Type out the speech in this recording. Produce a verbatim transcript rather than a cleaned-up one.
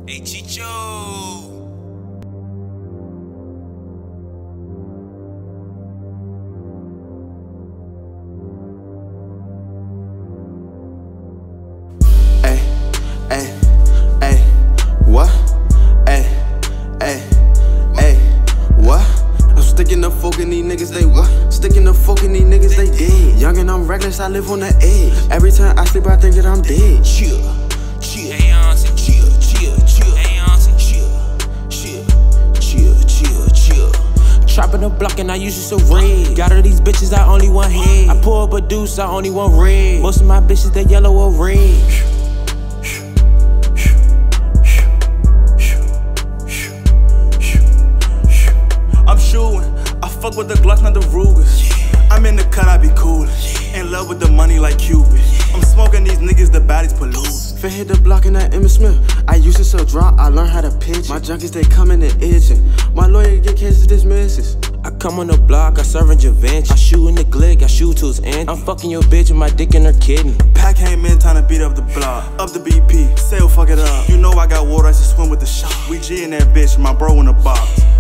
Hey Chicho. Ay, ay, ay, what? Ay, ay, ay, what? I'm sticking the fork in these niggas, they what? Sticking the fork in these niggas, they dead. Young and I'm reckless, I live on the edge. Every time I sleep, I think that I'm dead. Chill, chill, Hey Auntie, chill, chill, chill. Hey Auntie, chill, chill, chill, chill, chill. Trapping the block and I used to so red. Got her these bitches, I only want head. I pull up a deuce, I only want red. Most of my bitches, they yellow or red. I'm shooting, I fuck with the Glocks, not the Rugers. I'm in the cut, I be coolin'. In love with the money like Cupid. I'm smoking these niggas, the bodies pollute. Fit hit the block in that Emmitt Smith. I used to sell drop, I learned how to pitch. My junkies, they coming and itching. My lawyer get cases dismisses. I come on the block, I serve in Javinci. I shoot in the glick, I shoot to his end. I'm fucking your bitch with my dick in her kidney. Pack came in, time to beat up the block. Up the B P, say fuck it up. You know I got water, I just swim with the shot. We G in that bitch, my bro in the box.